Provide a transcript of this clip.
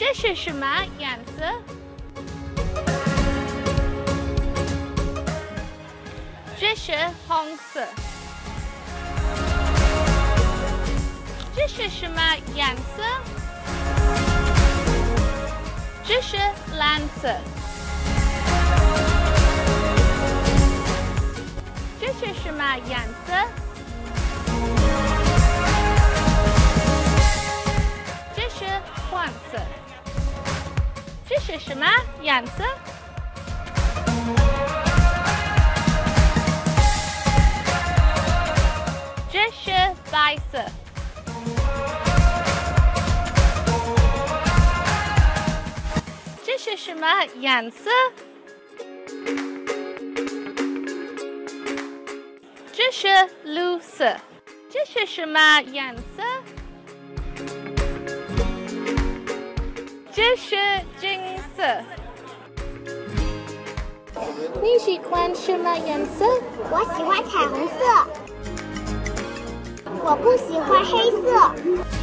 这是什么颜色？这是红色。这是什么颜色？这是蓝色。这是什么颜色？这是黄色。这是什么颜色？这是白色。这是什么颜色？这是绿色。这是什么颜色？这是金色。你喜欢什么颜色？ 我喜欢彩虹色。我不喜欢黑色。